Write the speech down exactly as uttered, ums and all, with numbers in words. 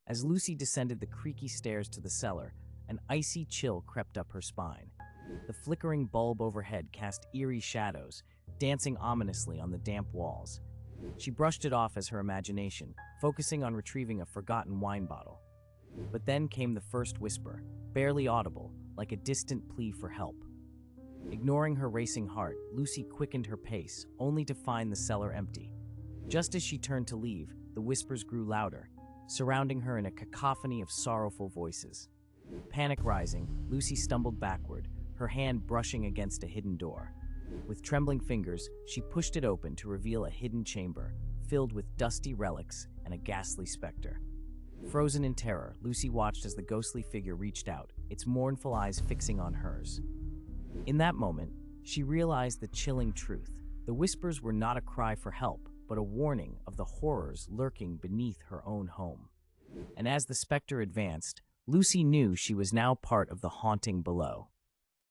As Lucy descended the creaky stairs to the cellar, an icy chill crept up her spine. The flickering bulb overhead cast eerie shadows, dancing ominously on the damp walls. She brushed it off as her imagination, focusing on retrieving a forgotten wine bottle. But then came the first whisper, barely audible, like a distant plea for help. Ignoring her racing heart, Lucy quickened her pace, only to find the cellar empty. Just as she turned to leave, the whispers grew louder, surrounding her in a cacophony of sorrowful voices. Panic rising, Lucy stumbled backward, her hand brushing against a hidden door. With trembling fingers, she pushed it open to reveal a hidden chamber, filled with dusty relics and a ghastly specter. Frozen in terror, Lucy watched as the ghostly figure reached out, its mournful eyes fixing on hers. In that moment, she realized the chilling truth. The whispers were not a cry for help, but a warning of the horrors lurking beneath her own home. And as the specter advanced, Lucy knew she was now part of the haunting below.